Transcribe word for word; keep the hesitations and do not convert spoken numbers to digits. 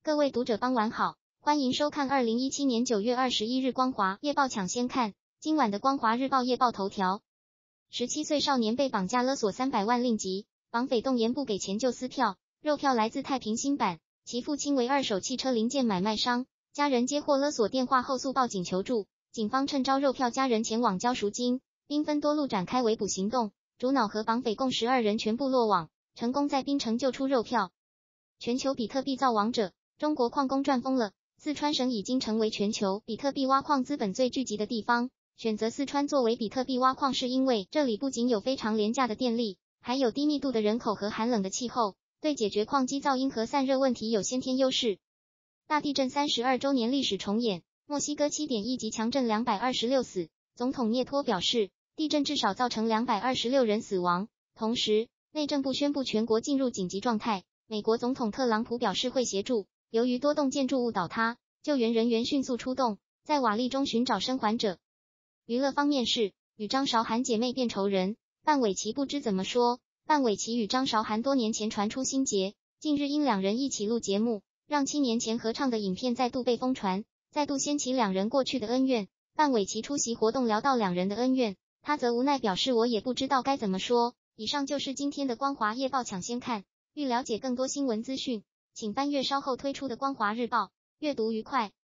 各位读者傍晚好，欢迎收看二零一七年九月二十一日光华夜报抢先看。今晚的光华日报夜报头条：十七岁少年被绑架勒索三百万令吉，绑匪动言不给钱就撕票。肉票来自太平新版，其父亲为二手汽车零件买卖商，家人接获勒索电话后速报警求助，警方趁招肉票家人前往交赎金，兵分多路展开围捕行动，主脑和绑匪共十二人全部落网，成功在槟城救出肉票。全球比特币造王者，中国矿工赚疯了。四川省已经成为全球比特币挖矿资本最聚集的地方，选择四川作为比特币挖矿是因为这里不仅有非常廉价的电力，还有低密度的人口和寒冷的气候，对解决矿机噪音和散热问题有先天优势。大地震三十二周年历史重演，墨西哥 七点一 级强震两百二十六死，总统涅托表示，地震至少造成两百二十六人死亡。同时，内政部宣布全国进入紧急状态，美国总统特朗普表示会协助，由于多栋建筑物倒塌，救援人员迅速出动，在瓦砾中寻找生还者。娱乐方面是，与张韶涵姐妹变仇人，范玮琪不知怎么说。范玮琪与张韶涵多年前传出心结，近日因两人一起录节目，让七年前合唱的影片再度被疯传，再度掀起两人过去的恩怨。范玮琪出席活动聊到两人的恩怨，他则无奈表示我也不知道该怎么说。以上就是今天的光华夜报抢先看，欲了解更多新闻资讯，请翻阅稍后推出的光华日报，阅读愉快。